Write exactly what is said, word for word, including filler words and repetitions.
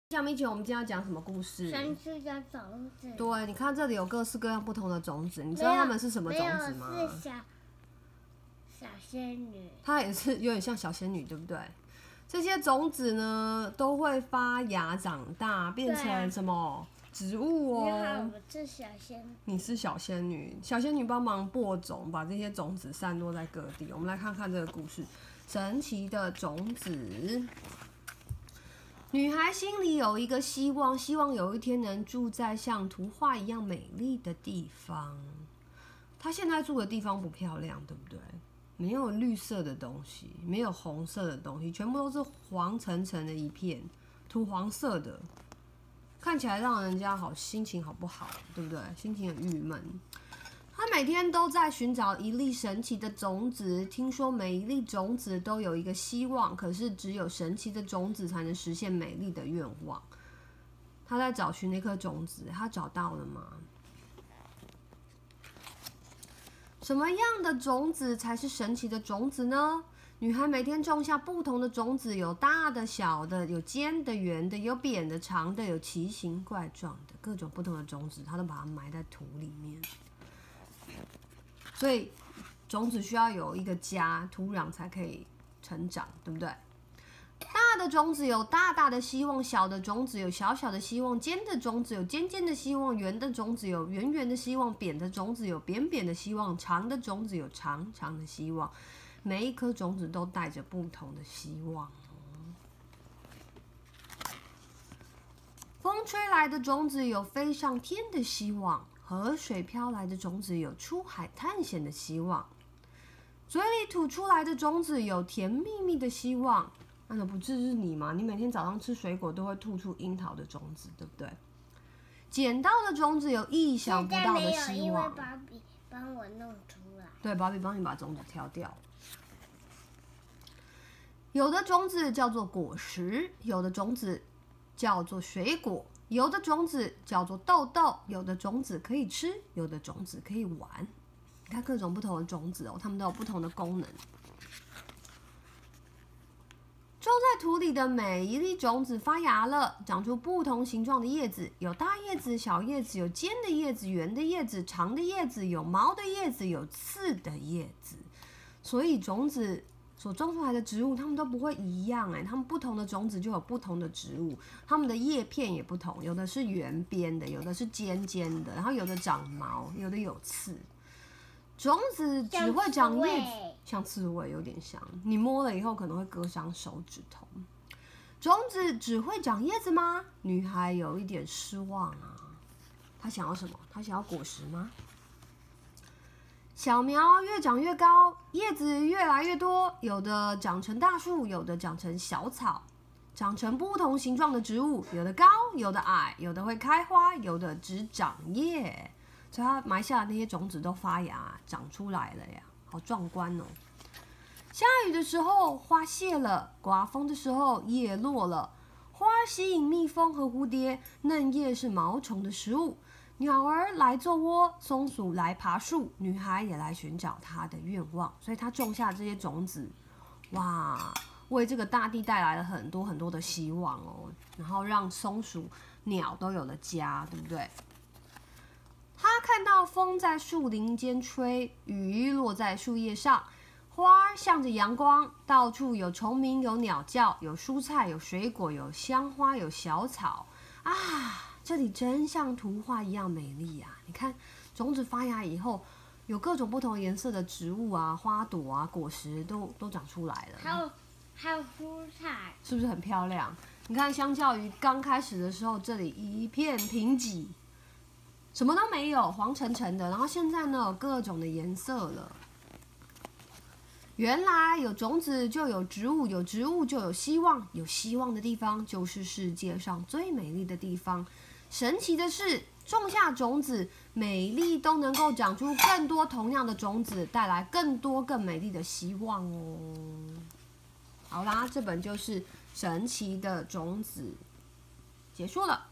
下面一集我们今天要讲什么故事？ 神奇的种子。 对，你看这里有各式各样不同的种子，你知道它们是什么种子吗？ 没有，是小小仙女。 它也是有点像小仙女，对不对？这些种子呢，都会发芽、长大，变成什么植物哦？ 你好，我是小仙女。 你是小仙女，小仙女帮忙播种，把这些种子散落在各地。我们来看看这个故事：神奇的种子。女孩心里有一个希望，希望有一天能住在像图画一样美丽的地方。她现在住的地方不漂亮，对不对？没有绿色的东西，没有红色的东西，全部都是黄澄澄的一片，土黄色的，看起来让人家好心情好不好，对不对？心情很郁闷。他每天都在寻找一粒神奇的种子，听说每一粒种子都有一个希望，可是只有神奇的种子才能实现美丽的愿望。他在找寻那颗种子，他找到了吗？什么样的种子才是神奇的种子呢？女孩每天种下不同的种子，有大的、小的，有尖的、圆的，有扁的、长的，有奇形怪状的各种不同的种子，她都把它埋在土里面。所以种子需要有一个家，土壤才可以成长，对不对？大的种子有大大的希望，小的种子有小小的希望，尖的种子有尖尖的希望，圆的种子有圆圆的希望，扁的种子有扁扁的希望，长的种子有长长的希望。每一颗种子都带着不同的希望。风吹来的种子有飞上天的希望，河水飘来的种子有出海探险的希望，嘴里吐出来的种子有甜蜜蜜的希望。那不就是你吗？你每天早上吃水果都会吐出樱桃的种子，对不对？捡到的种子有意想不到的希望。 因为芭比帮我弄出来。 对，芭比帮你把种子挑掉。有的种子叫做果实，有的种子叫做水果，有的种子叫做豆豆，有的种子可以吃，有的种子可以玩。你看各种不同的种子哦，它们都有不同的功能。种在土里的每一粒种子发芽了，长出不同形状的叶子，有大叶子、小叶子，有尖的叶子、圆的叶子、长的叶子，有毛的叶子，有刺的叶子。所以种子所种出来的植物，它们都不会一样哎，它们不同的种子就有不同的植物，它们的叶片也不同，有的是圆边的，有的是尖尖的，然后有的长毛，有的有刺。种子只会长叶子，像刺猬有点像，你摸了以后可能会割伤手指头。种子只会长叶子吗？女孩有一点失望啊。她想要什么？她想要果实吗？小苗越长越高，叶子越来越多，有的长成大树，有的长成小草，长成不同形状的植物，有的高，有的矮，有的会开花，有的只长叶。所以它埋下的那些种子都发芽长出来了呀，好壮观哦！下雨的时候花谢了，刮风的时候叶落了。花吸引蜜蜂和蝴蝶，嫩叶是毛虫的食物。鸟儿来做窝，松鼠来爬树，女孩也来寻找她的愿望。所以她种下这些种子，哇，为这个大地带来了很多很多的希望哦。然后让松鼠、鸟都有了家，对不对？他看到风在树林间吹，雨落在树叶上，花向着阳光，到处有虫鸣，有鸟叫，有蔬菜，有水果，有香花，有小草啊！这里真像图画一样美丽啊！你看，种子发芽以后，有各种不同颜色的植物啊、花朵啊、果实都都长出来了。 还有还有蔬菜， 是不是很漂亮？你看，相较于刚开始的时候，这里一片贫瘠。什么都没有，黄澄澄的。然后现在呢，有各种的颜色了。原来有种子就有植物，有植物就有希望，有希望的地方就是世界上最美丽的地方。神奇的是，种下种子，每粒都能够长出更多同样的种子，带来更多更美丽的希望哦。好啦，这本就是神奇的种子，结束了。